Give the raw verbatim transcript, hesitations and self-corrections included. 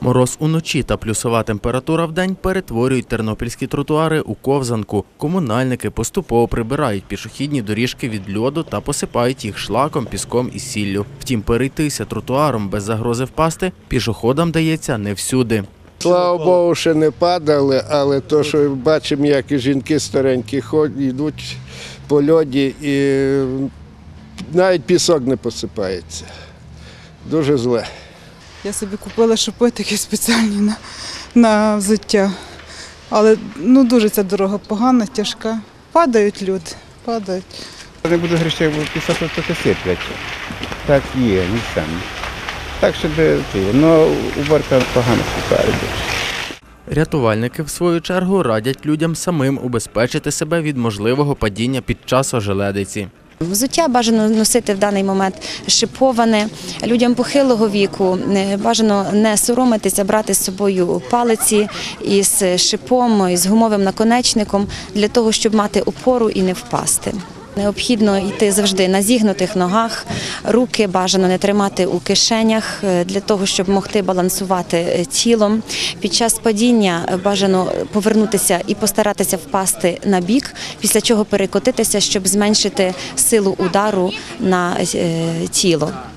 Мороз уночі та плюсова температура вдень перетворюють тернопільські тротуари у ковзанку. Комунальники поступово прибирають пішохідні доріжки від льоду та посипають їх шлаком, піском і сіллю. Втім, перейтися тротуаром без загрози впасти пішоходам дається не всюди. Слава Богу, ще не падали, але то, що бачимо, як і жінки старенькі ходять, йдуть по льоді і навіть пісок не посипається. Дуже зле. Я собі купила шипи такі спеціальні на, на взуття. Але ну, дуже ця дорога погана, тяжка. Падають люди, падають. Не буду грішити, бо пісок трохи сиплять. Так є, не саме. Так що де, ну, уборка погано сипає. Рятувальники, в свою чергу, радять людям самим убезпечити себе від можливого падіння під час ожеледиці. Взуття бажано носити в даний момент шиповане. Людям похилого віку бажано не соромитися, брати з собою палиці із шипом, із гумовим наконечником, для того, щоб мати опору і не впасти. Необхідно йти завжди на зігнутих ногах, руки бажано не тримати у кишенях, для того, щоб могти балансувати тілом. Під час падіння бажано повернутися і постаратися впасти на бік, після чого перекотитися, щоб зменшити силу удару на тіло.